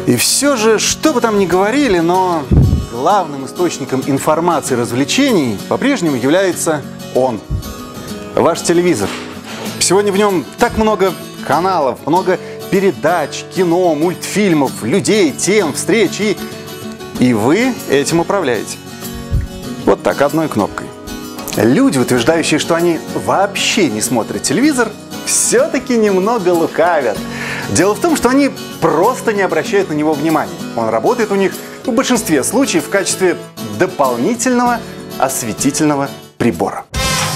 И все же, что бы там ни говорили, но главным источником информации и развлечений по-прежнему является он. Ваш телевизор. Сегодня в нем так много каналов, много передач, кино, мультфильмов, людей, тем, встреч, и вы этим управляете. Вот так, одной кнопкой. Люди, утверждающие, что они вообще не смотрят телевизор, все-таки немного лукавят. Дело в том, что они просто не обращают на него внимания. Он работает у них в большинстве случаев в качестве дополнительного осветительного прибора.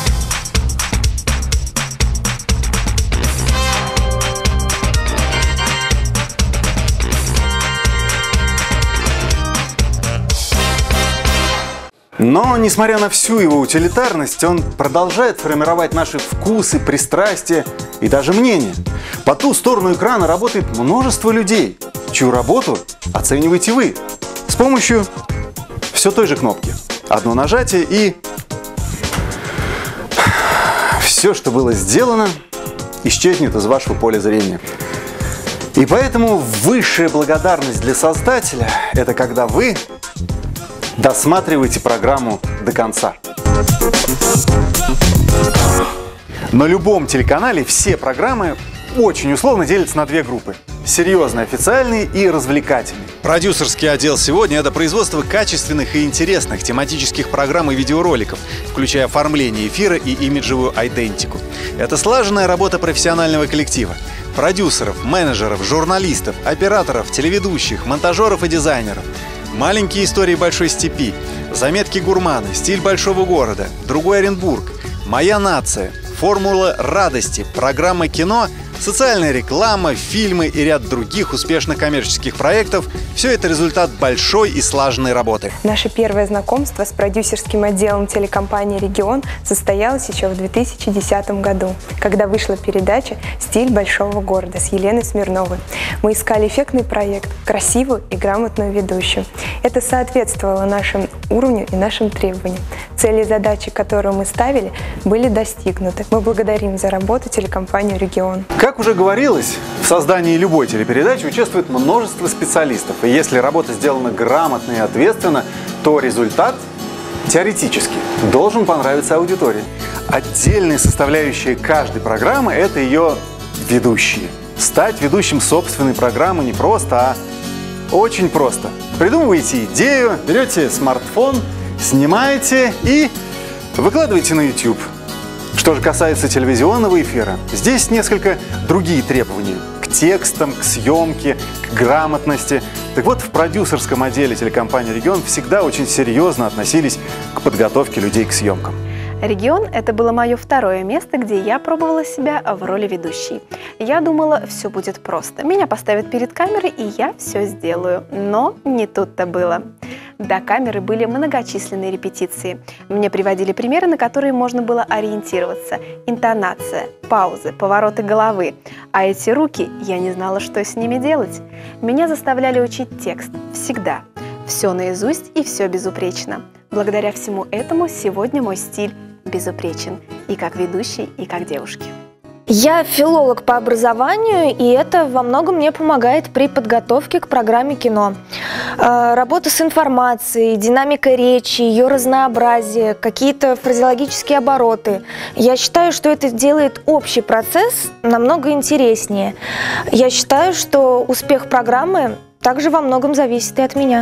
Но, несмотря на всю его утилитарность, он продолжает формировать наши вкусы, пристрастия и даже мнения. По ту сторону экрана работает множество людей, чью работу оцениваете вы с помощью все той же кнопки. Одно нажатие и все, что было сделано, исчезнет из вашего поля зрения. И поэтому высшая благодарность для создателя – это когда вы досматривайте программу до конца. На любом телеканале все программы очень условно делятся на две группы. Серьезные, официальные и развлекательные. Продюсерский отдел сегодня – это производство качественных и интересных тематических программ и видеороликов, включая оформление эфира и имиджевую айдентику. Это слаженная работа профессионального коллектива. Продюсеров, менеджеров, журналистов, операторов, телеведущих, монтажеров и дизайнеров. Маленькие истории большой степи, заметки гурмана, стиль большого города, другой Оренбург, моя нация, формула радости, программа кино, социальная реклама, фильмы и ряд других успешных коммерческих проектов – все это результат большой и слаженной работы. Наше первое знакомство с продюсерским отделом телекомпании «Регион» состоялось еще в 2010 году, когда вышла передача «Стиль большого города» с Еленой Смирновой. Мы искали эффектный проект, красивую и грамотную ведущую. Это соответствовало нашему уровню и нашим требованиям. Цели и задачи, которые мы ставили, были достигнуты. Мы благодарим за работу телекомпанию «Регион». Как уже говорилось, в создании любой телепередачи участвует множество специалистов. И если работа сделана грамотно и ответственно, то результат теоретически должен понравиться аудитории. Отдельной составляющей каждой программы – это ее ведущие. Стать ведущим собственной программы не просто, а очень просто. Придумываете идею, берете смартфон, снимаете и выкладываете на YouTube. Что же касается телевизионного эфира, здесь несколько другие требования к текстам, к съемке, к грамотности. Так вот, в продюсерском отделе телекомпании «Регион» всегда очень серьезно относились к подготовке людей к съемкам. «Регион» — это было мое второе место, где я пробовала себя в роли ведущей. Я думала, все будет просто. Меня поставят перед камерой, и я все сделаю. Но не тут-то было. До камеры были многочисленные репетиции. Мне приводили примеры, на которые можно было ориентироваться. Интонация, паузы, повороты головы. А эти руки, я не знала, что с ними делать. Меня заставляли учить текст. Всегда. Все наизусть и все безупречно. Благодаря всему этому сегодня мой стиль безупречен. И как ведущей, и как девушки. Я филолог по образованию, и это во многом мне помогает при подготовке к программе кино. Работа с информацией, динамика речи, ее разнообразие, какие-то фразеологические обороты. Я считаю, что это делает общий процесс намного интереснее. Я считаю, что успех программы также во многом зависит и от меня.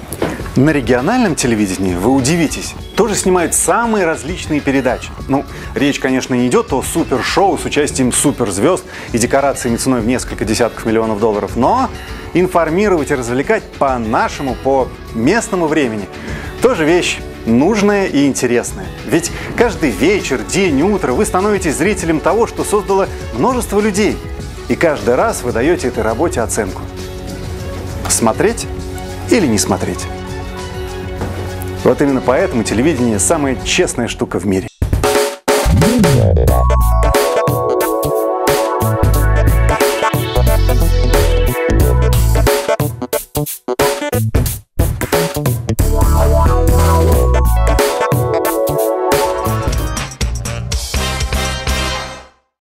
На региональном телевидении, вы удивитесь, тоже снимают самые различные передачи. Ну, речь, конечно, не идет о супершоу с участием суперзвезд и декорациями ценой в несколько десятков миллионов долларов, но информировать и развлекать по-нашему, по местному времени тоже вещь нужная и интересная. Ведь каждый вечер, день, утро вы становитесь зрителем того, что создало множество людей. И каждый раз вы даете этой работе оценку. Смотреть или не смотреть? Вот именно поэтому телевидение – самая честная штука в мире.